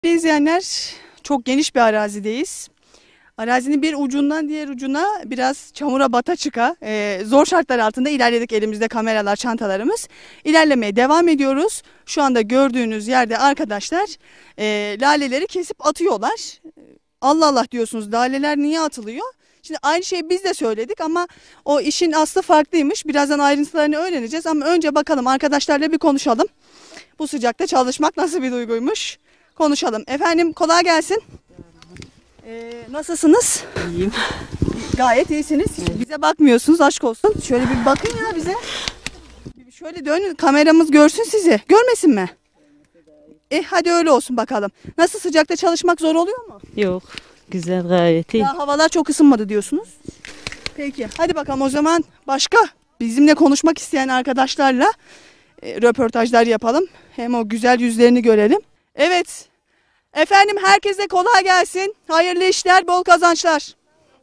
İzleyenler, çok geniş bir arazideyiz. Arazinin bir ucundan diğer ucuna biraz çamura bata çıka zor şartlar altında ilerledik, elimizde kameralar, çantalarımız. İlerlemeye devam ediyoruz. Şu anda gördüğünüz yerde arkadaşlar laleleri kesip atıyorlar. Allah Allah diyorsunuz, laleler niye atılıyor? Şimdi aynı şeyi biz de söyledik ama o işin aslı farklıymış. Birazdan ayrıntılarını öğreneceğiz ama önce bakalım, arkadaşlarla bir konuşalım. Bu sıcakta çalışmak nasıl bir duyguymuş? Konuşalım. Efendim, kolay gelsin. Nasılsınız? İyiyim. Gayet iyisiniz. Bize bakmıyorsunuz, aşk olsun. Şöyle bir bakın ya bize. Şöyle dönün, kameramız görsün sizi. Görmesin mi? Hadi öyle olsun bakalım. Nasıl, sıcakta çalışmak zor oluyor mu? Yok. Güzel, gayet iyi. Daha havalar çok ısınmadı diyorsunuz. Peki hadi bakalım, o zaman başka bizimle konuşmak isteyen arkadaşlarla röportajlar yapalım. Hem o güzel yüzlerini görelim. Evet. Efendim, herkese kolay gelsin. Hayırlı işler, bol kazançlar.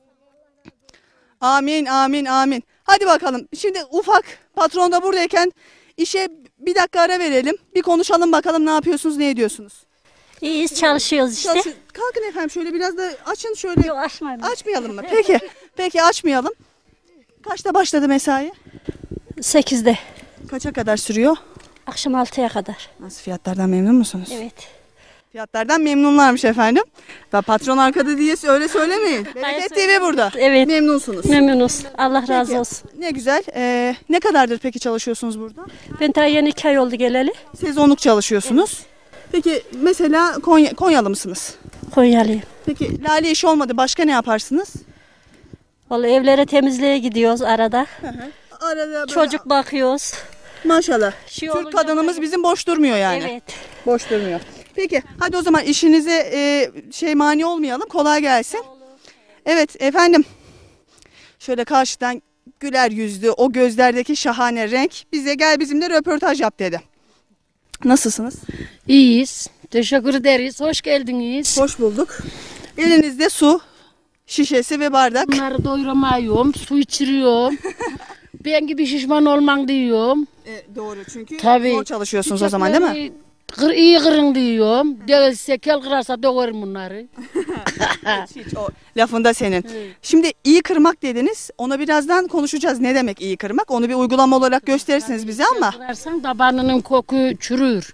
Amin, amin, amin. Hadi bakalım. Şimdi ufak patron da buradayken işe bir dakika ara verelim. Bir konuşalım bakalım, ne yapıyorsunuz, ne ediyorsunuz? İyiyiz, çalışıyoruz işte. Kalkın efendim, şöyle biraz da açın şöyle. Yok, açmayalım. Açmayalım mı? Peki. Peki, açmayalım. Kaçta başladı mesai? 8'de. Kaça kadar sürüyor? Akşam 6'ya kadar. Nasıl, fiyatlardan memnun musunuz? Evet. Fiyatlardan memnunlarmış efendim. Da patron arkada diye öyle söylemeyin. Bereket TV burada. Evet. Memnunsunuz. Memnunuz. Allah razı Peki, olsun. ne güzel. Ne kadardır peki çalışıyorsunuz burada? Ben daha yeni 2 ay oldu geleli. Sezonluk çalışıyorsunuz. Peki mesela Konyalı mısınız? Konyalıyım. Peki lale işi olmadı, başka ne yaparsınız? Vallahi evlere temizliğe gidiyoruz arada. Arada böyle, Çocuk bakıyoruz. maşallah. Şey Türk olunca kadınımız böyle- bizim boş durmuyor yani. Evet. Boş durmuyor. Peki hadi o zaman işinize mani olmayalım. Kolay gelsin. Evet efendim. Şöyle karşıdan güler yüzlü, o gözlerdeki şahane renk bize gel bizimle röportaj yap dedi. Nasılsınız? İyiyiz. Teşekkür ederiz. Hoş geldiniz. Hoş bulduk. Elinizde su şişesi ve bardak. Bunları doyuramıyorum. Su içiriyorum. Ben gibi şişman olman diyorum. Doğru, çünkü Tabii. zor çalışıyorsunuz o zaman, değil mi? İyi kırın diyorum. Değilse kel kırarsa doğarım bunları. Hiç o lafında senin. Şimdi iyi kırmak dediniz. Ona birazdan konuşacağız. Ne demek iyi kırmak? Onu bir uygulama olarak gösterirsiniz bize ama. Kırarsan tabanının koku çürür.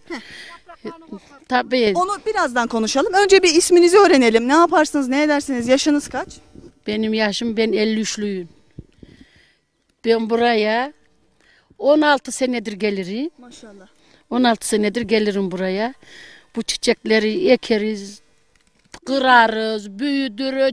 Tabii. Onu birazdan konuşalım. Önce bir isminizi öğrenelim. Ne yaparsınız, ne edersiniz? Yaşınız kaç? Benim yaşım, ben 53'lüyüm. Ben buraya 16 senedir gelirim. Maşallah. 16 senedir gelirim buraya. Bu çiçekleri ekeriz, kırarız, büyüdürüz,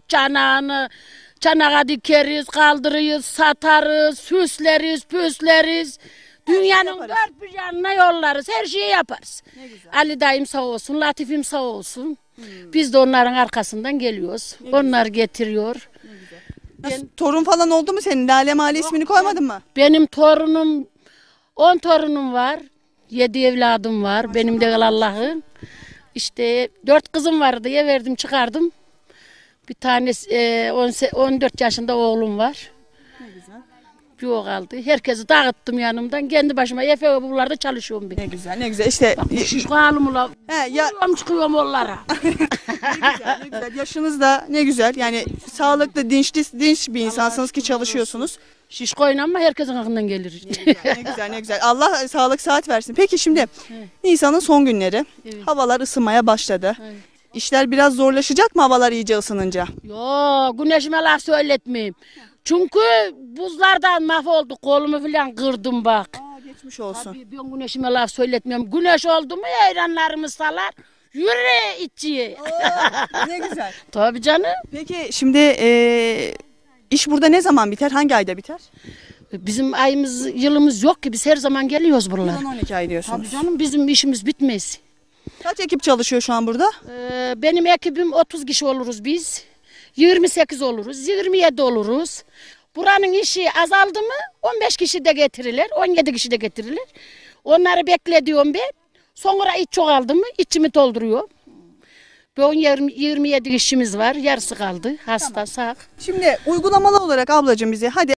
çanağa dikeriz, kaldırırız, satarız, süsleriz, püsleriz. Dünyanın dört bir yanına yollarız, her şeyi yaparız. Ali dayım sağ olsun, Latifim sağ olsun. Biz de onların arkasından geliyoruz. Onlar getiriyor. Torun falan oldu mu senin? Lale Mali ismini koymadın mı? Benim torunum, 10 torunum var. 7 evladım var. Benim de Allah'ın. İşte 4 kızım vardı diye verdim, çıkardım. Bir tanesi 14 yaşında oğlum var. Bir o kaldı. Herkesi dağıttım yanımdan. Kendi başıma Efe buralarda çalışıyorum ben. Ne güzel, ne güzel. İşte Şişko halımla ya çıkıyorum onlara. ne güzel, ne güzel. Yaşınız da ne güzel. Yani sağlıklı, dinç bir insansınız ki çalışıyorsunuz. Şişkoyla ama herkesin aklından gelir. Ne güzel, ne güzel. Allah sağlık saat versin. Peki şimdi Nisan'ın son günleri. Evet. Havalar ısınmaya başladı. Evet. İşler biraz zorlaşacak mı havalar iyice ısınınca? Yo, güneşime laf söyletmeyeyim. Çünkü buzlardan mahvolduk. Kolumu falan kırdım bak. Geçmiş olsun. Tabii ben güneşime laf söyletmiyorum. Güneş oldu mu hayranlarımız salar. Yürü içi. Ne güzel. Tabii canım. Peki şimdi iş burada ne zaman biter? Hangi ayda biter? Bizim ayımız, yılımız yok ki. Biz her zaman geliyoruz buralara. 10-12 ay diyorsunuz. Tabii canım, bizim işimiz bitmez. Kaç ekip çalışıyor şu an burada? Benim ekibim 30 kişi oluruz biz. 28 oluruz, 27 oluruz. Buranın işi azaldı mı 15 kişi de getirilir, 17 kişi de getirilir. Onları beklediyorum ben. Sonra iç çoğaldı mı içimi dolduruyor. Ben 27 kişimiz var, yarısı kaldı. Hasta, sağ. Şimdi uygulamalı olarak ablacığım bize hadi